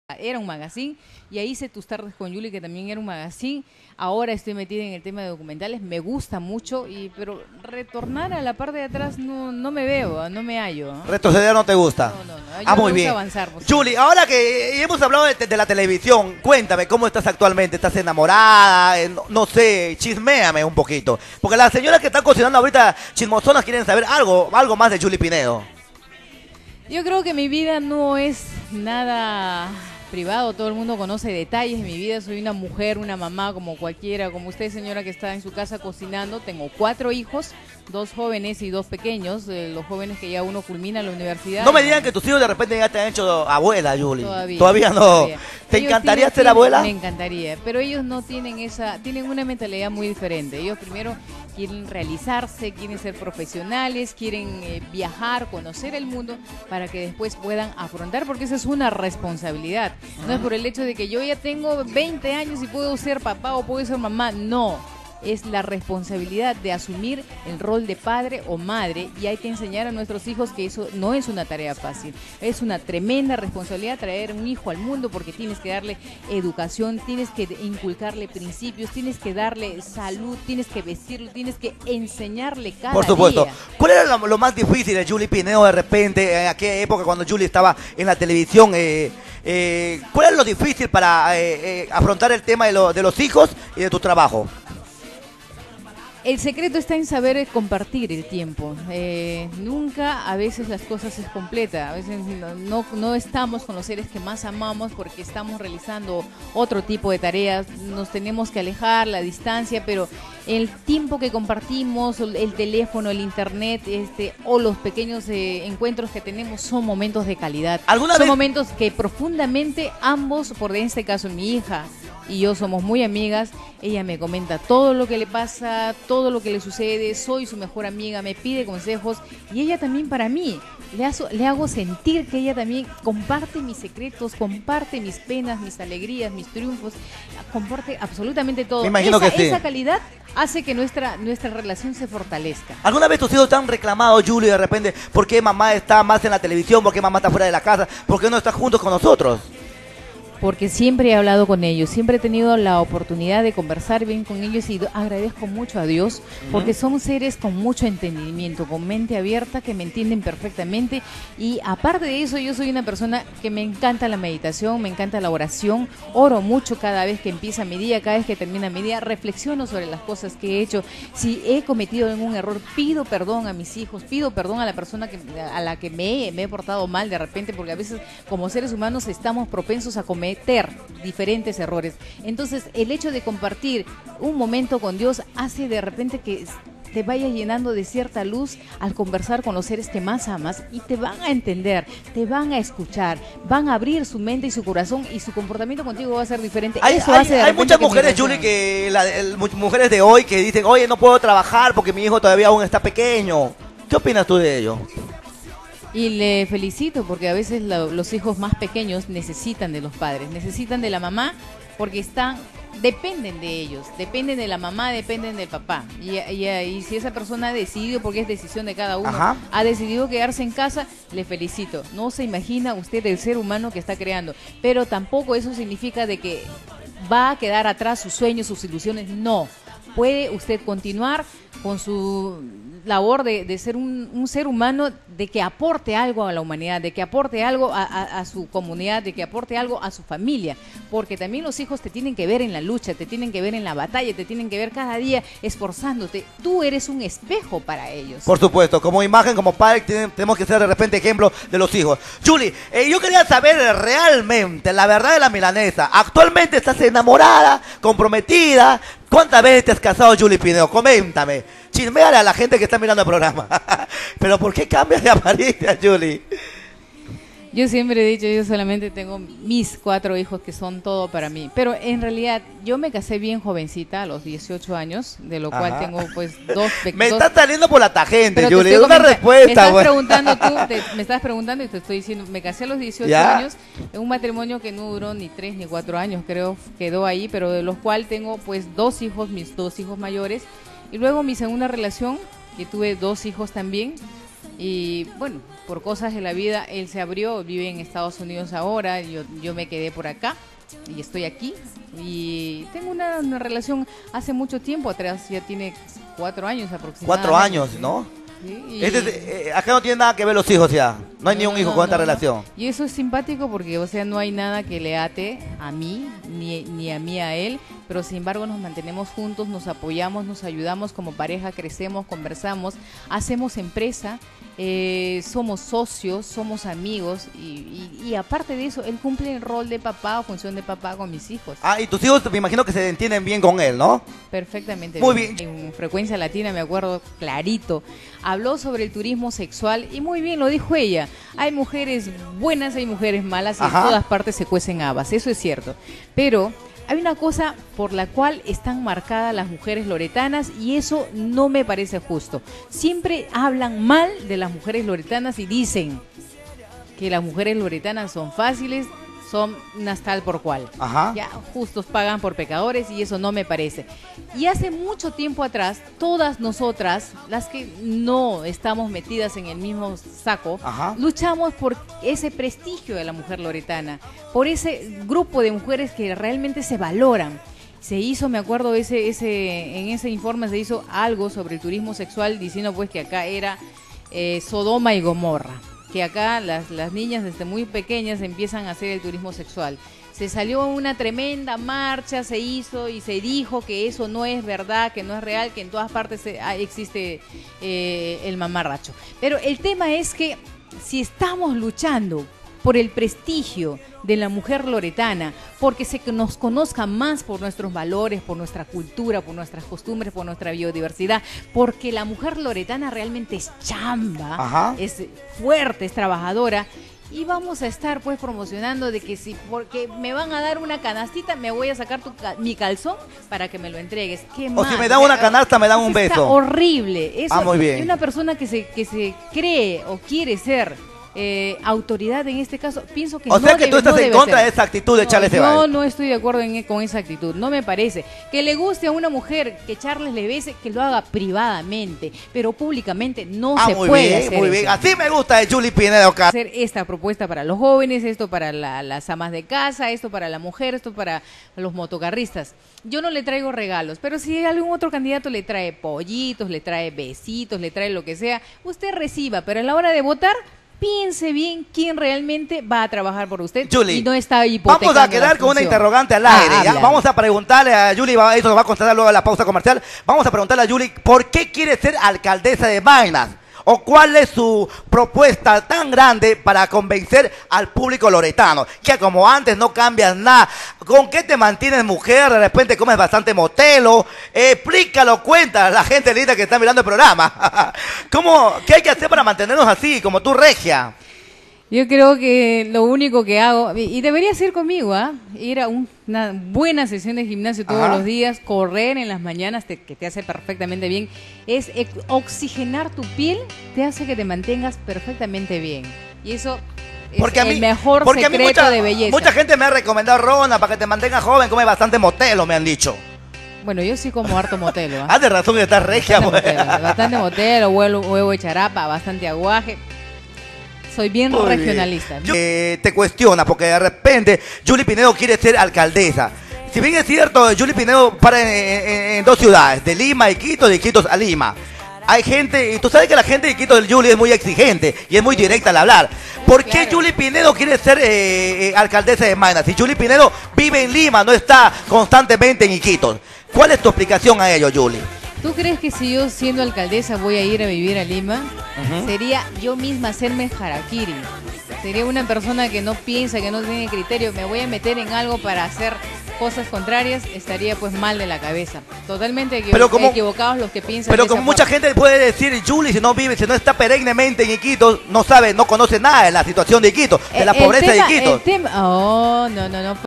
Era un magazine y ahí hice Tus tardes con Yuli, que también era un magazine. Ahora estoy metida en el tema de documentales, me gusta mucho, pero retornar a la parte de atrás no me veo, no me hallo. Retroceder no te gusta. No, Ah, yo muy me gusta bien. avanzar. Pues, Julie, ahora que hemos hablado de la televisión, cuéntame cómo estás actualmente. ¿Estás enamorada? No sé, chisméame un poquito. Porque las señoras que están cocinando ahorita chismosonas quieren saber algo más de Julie Pinedo. yo creo que mi vida no es nada privado, todo el mundo conoce detalles de mi vida, soy una mujer, una mamá como cualquiera, como usted, señora, que está en su casa cocinando. Tengo 4 hijos, 2 jóvenes y 2 pequeños, los jóvenes que ya uno culmina la universidad. No me digan que tus hijos de repente ya te han hecho abuela, Julie. Todavía no. todavía. ¿Te Ellos encantaría ser abuela? Me encantaría, pero ellos no tienen tienen una mentalidad muy diferente. Ellos primero quieren realizarse, quieren ser profesionales, quieren viajar, conocer el mundo para que después puedan afrontar, porque esa es una responsabilidad. No es por el hecho de que yo ya tengo 20 años y puedo ser papá o puedo ser mamá, no. Es la responsabilidad de asumir el rol de padre o madre, y hay que enseñar a nuestros hijos que eso no es una tarea fácil. Es una tremenda responsabilidad traer un hijo al mundo, porque tienes que darle educación, tienes que inculcarle principios, tienes que darle salud, tienes que vestirlo, tienes que enseñarle cada día. Por supuesto. ¿Cuál era lo más difícil de Julie Pinedo de repente, en aquella época cuando Julie estaba en la televisión? ¿Cuál es lo difícil para afrontar el tema de los hijos y de tu trabajo? El secreto está en saber compartir el tiempo. Nunca a veces las cosas es completa. A veces no estamos con los seres que más amamos porque estamos realizando otro tipo de tareas. Nos tenemos que alejar, la distancia, pero el tiempo que compartimos, el teléfono, el internet, o los pequeños encuentros que tenemos son momentos de calidad. Son momentos que profundamente ambos, por en este caso mi hija y yo somos muy amigas. Ella me comenta todo lo que le pasa, todo lo que le sucede, soy su mejor amiga, me pide consejos, y ella también para mí. Le hago sentir que ella también comparte mis secretos, comparte mis penas, mis alegrías, mis triunfos, comparte absolutamente todo. Me imagino que sí. Esa calidad hace que nuestra relación se fortalezca. ¿Alguna vez tus hijos te han reclamado, Julie, de repente, por qué mamá está más en la televisión, por qué mamá está fuera de la casa, por qué no está juntos con nosotros? Porque siempre he hablado con ellos, siempre he tenido la oportunidad de conversar bien con ellos, y agradezco mucho a Dios, porque son seres con mucho entendimiento, con mente abierta, que me entienden perfectamente. Y aparte de eso, yo soy una persona que me encanta la meditación, me encanta la oración, oro mucho cada vez que empieza mi día, cada vez que termina mi día, reflexiono sobre las cosas que he hecho. Si he cometido algún error, pido perdón a mis hijos, pido perdón a la persona a la que me he portado mal de repente, porque a veces como seres humanos estamos propensos a cometer diferentes errores. Entonces, el hecho de compartir un momento con Dios hace de repente que te vayas llenando de cierta luz al conversar con los seres que más amas, y te van a entender, te van a escuchar, van a abrir su mente y su corazón, y su comportamiento contigo va a ser diferente. Hay muchas mujeres, Julie, mujeres de hoy que dicen, oye, no puedo trabajar porque mi hijo todavía aún está pequeño. ¿Qué opinas tú de ello? Y le felicito, porque a veces los hijos más pequeños necesitan de los padres, necesitan de la mamá, porque dependen de ellos, dependen de la mamá, dependen del papá. Y si esa persona ha decidido, porque es decisión de cada uno, ha decidido quedarse en casa, le felicito. No se imagina usted el ser humano que está creando, pero tampoco eso significa de que va a quedar atrás sus sueños, sus ilusiones. No, puede usted continuar con su labor de ser un ser humano, de que aporte algo a la humanidad, de que aporte algo a su comunidad, de que aporte algo a su familia, porque también los hijos te tienen que ver en la lucha, te tienen que ver en la batalla, te tienen que ver cada día esforzándote. Tú eres un espejo para ellos. Por supuesto, como imagen, como padre, tenemos que ser de repente ejemplo de los hijos. Julie, yo quería saber realmente la verdad de la milanesa. ¿Actualmente estás enamorada, comprometida? ¿Cuántas veces te has casado, Julie Pinedo? Coméntame. Chisméale a la gente que está mirando el programa. Pero ¿por qué cambias de apariencia, Julie? Yo siempre he dicho, yo solamente tengo mis 4 hijos, que son todo para mí. Pero en realidad, yo me casé bien jovencita, a los 18 años, de lo cual tengo pues 2 pequeños. Me estás saliendo por la tangente, pero Julie. Una respuesta. Me estás preguntando y te estoy diciendo, me casé a los 18 años, en un matrimonio que no duró ni 3 ni 4 años, creo, quedó ahí, pero de los cuales tengo pues 2 hijos, mis 2 hijos mayores. Y luego mi segunda relación, que tuve 2 hijos también. Y bueno, por cosas de la vida, él se abrió, vive en Estados Unidos ahora, yo me quedé por acá y estoy aquí. Y tengo una relación hace mucho tiempo atrás, ya tiene 4 años aproximadamente. 4 años, ¿no? Sí, Acá no tiene nada que ver los hijos ya. No hay ni un hijo con esta relación. Y eso es simpático porque, o sea, no hay nada que le ate a mí, ni a mí a él, pero sin embargo nos mantenemos juntos, nos apoyamos, nos ayudamos como pareja, crecemos, conversamos, hacemos empresa, somos socios, somos amigos y aparte de eso, él cumple el rol de papá o función de papá con mis hijos. Ah, y tus hijos me imagino que se entienden bien con él, ¿no? Perfectamente. Muy bien. En Frecuencia Latina me acuerdo clarito. Habló sobre el turismo sexual y muy bien lo dijo ella. Hay mujeres buenas, hay mujeres malas y en todas partes se cuecen habas, eso es cierto. Pero hay una cosa por la cual están marcadas las mujeres loretanas y eso no me parece justo. Siempre hablan mal de las mujeres loretanas y dicen que las mujeres loretanas son fáciles, son unas tal por cual. Ya justos pagan por pecadores y eso no me parece. Y hace mucho tiempo atrás, todas nosotras, las que no estamos metidas en el mismo saco, luchamos por ese prestigio de la mujer loretana, por ese grupo de mujeres que realmente se valoran. Se hizo, me acuerdo, en ese informe se hizo algo sobre el turismo sexual diciendo pues que acá era Sodoma y Gomorra, que acá las niñas desde muy pequeñas empiezan a hacer el turismo sexual. Se salió una tremenda marcha, se hizo y se dijo que eso no es verdad, que no es real, que en todas partes existe el mamarracho. Pero el tema es que si estamos luchando por el prestigio de la mujer loretana, porque se nos conozca más por nuestros valores, por nuestra cultura, por nuestras costumbres, por nuestra biodiversidad, porque la mujer loretana realmente es chamba, es fuerte, es trabajadora, y vamos a estar pues promocionando de que si porque me van a dar una canastita, me voy a sacar mi calzón para que me lo entregues. ¿Qué más? O si me dan una canasta, me dan un beso. Está horrible. Eso, muy bien. Y una persona que se cree o quiere ser autoridad en este caso, pienso que o sea que tú estás en contra de esa actitud de Charles Ceballos. Yo no estoy de acuerdo con esa actitud, no me parece. Que le guste a una mujer que Charles le bese, que lo haga privadamente, pero públicamente no se puede hacer muy bien, eso. así me gusta de Julie Pinedo. Hacer esta propuesta para los jóvenes, esto para las amas de casa, esto para la mujer, esto para los motocarristas. Yo no le traigo regalos, pero si algún otro candidato le trae pollitos, le trae besitos, le trae lo que sea, usted reciba, pero a la hora de votar, piense bien quién realmente va a trabajar por usted. Julie, y no está hipotecando. Vamos a quedar con una interrogante al aire. ¿Ya? Vamos a preguntarle a Julie, eso nos va a contestar luego de la pausa comercial. Vamos a preguntarle a Julie por qué quiere ser alcaldesa de Maynas. ¿O cuál es su propuesta tan grande para convencer al público loretano? Que como antes no cambias nada. ¿Con qué te mantienes mujer? De repente comes bastante motelo. Explícalo, cuenta a la gente linda que está mirando el programa. ¿Qué hay que hacer para mantenernos así, como tú, regia? Yo creo que lo único que hago, y deberías ir conmigo, ir a una buena sesión de gimnasio todos los días, correr en las mañanas, que te hace perfectamente bien, es oxigenar tu piel, te hace que te mantengas perfectamente bien. Y eso es el mejor secreto de belleza. Mucha gente me ha recomendado, Rona, para que te mantengas joven, come bastante motelo, me han dicho. Bueno, yo sí como harto motelo. De razón que estás regia. Bastante motelo, huevo de charapa, bastante aguaje. Soy bien regionalista. Te cuestiona porque de repente Julie Pinedo quiere ser alcaldesa. Si bien es cierto, Julie Pinedo para en 2 ciudades, de Lima y Quito, de Quito a Lima. Hay gente, y tú sabes que la gente de Quito del Julie es muy exigente y es muy directa al hablar. ¿Por qué Julie Pinedo quiere ser alcaldesa de Maynas? Si Julie Pinedo vive en Lima, no está constantemente en Iquitos. ¿Cuál es tu explicación a ello, Julie? ¿Tú crees que si yo siendo alcaldesa voy a ir a vivir a Lima? Sería yo misma hacerme harakiri. Sería una persona que no piensa, que no tiene criterio. Me voy a meter en algo para hacer cosas contrarias, estaría pues mal de la cabeza. Totalmente equivocados los que piensan. Pero como mucha gente puede decir, Julie, si no está perennemente en Iquitos, no conoce nada de la situación de Iquitos, de la pobreza de Iquitos. No.